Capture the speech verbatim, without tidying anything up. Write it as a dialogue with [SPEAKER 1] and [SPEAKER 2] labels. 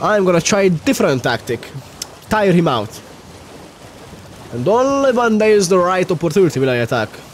[SPEAKER 1] I'm gonna try a different tactic. Tire him out. And only when there is the right opportunity will I attack.